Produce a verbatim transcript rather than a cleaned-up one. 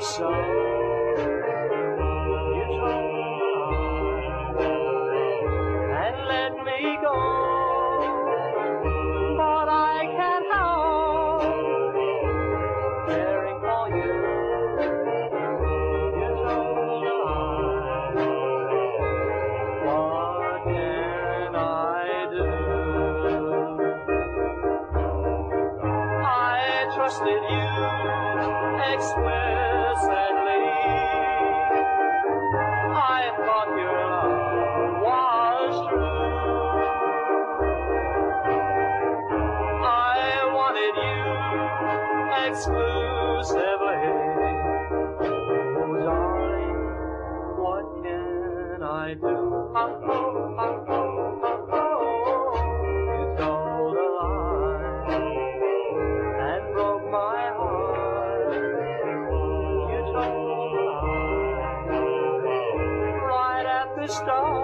So you told and let me go, but I can't help caring for you. You told what can I do? I trusted you explicitly. I thought your love was true. I wanted you exclusively. Oh, darling, what can I do? Oh, oh, oh, oh, oh, oh. You told a lie and broke my heart. You told a lie right at the start.